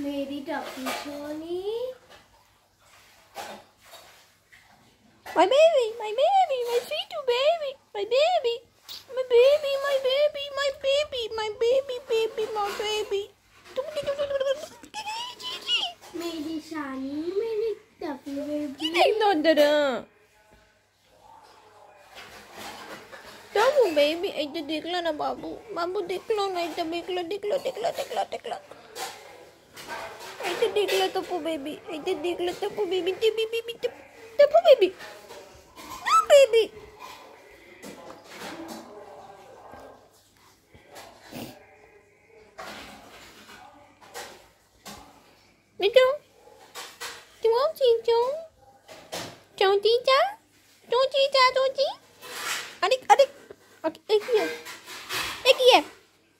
मेरी टप्पी Soni. My baby, my baby, my sweet baby, my baby, my baby, my baby, my baby, my baby, baby, my baby. मेरी शानी, मेरी टप्पी baby. बाबू baby इधर देख लो ना बाबू, बाबू देख लो ना, इधर देख लो, देख लो, देख लो, देख लो, देख लो, इधर देख लो टप्पू बेबी, इधर देख लो Tappu baby, Tappu baby, Tappu baby, no baby. Itu, cuma cincang, cuma cincang, cuma cincang, cuma cincang. Adik, adik, एक ही है, एक ही है।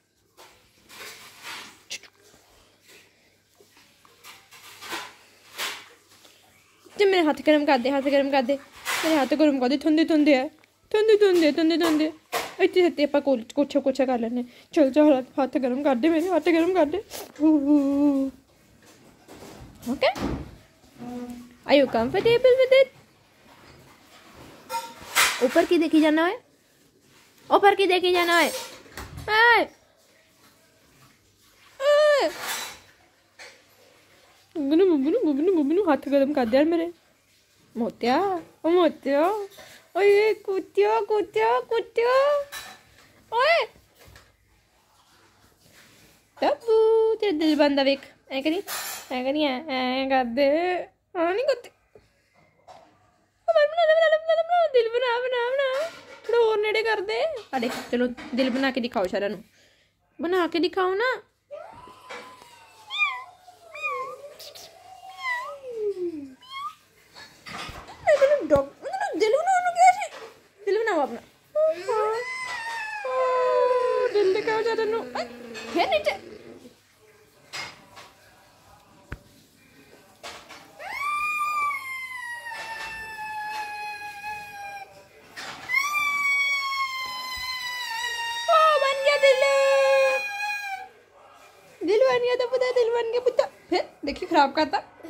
जब मेरे हाथ गर्म कर दे, हाथ गर्म कर दे, मेरे हाथ गर्म कर दे, ठंडे ठंडे है, ठंडे ठंडे, ठंडे ठंडे। इतने इतने अपा कोच्छा कोच्छा कर लेने। चल चल हाथ गर्म कर दे, मेरे हाथ गर्म कर दे। Okay? Are you comfortable with it? ऊपर की देखी जाना है, ऊपर की देखी जाना है। बुबनू बुबनू बुबनू बुबनू हाथ गरम कर दे मेरे मोतिया, ओ मोतिया, ओए कुत्तिया कुत्तिया कुत्तिया, ओए टप्पू तेरा दिल बंदा देख, ऐ करी ऐ कर दे, हाँ नहीं करते। दिल बना बना बना, थोड़ा और नेड़े कर दे। अरे चलो दिल बना के दिखाओ शरा नू, बना के दिखाओ ना। दिल बनाओ कैसे, दिल बनाओ अपना, दिल दिखाओ शरा नू, फिर नीचे। दिल बन गया तो पुता, दिल बन गया पुता। फिर देखिए खराब करता।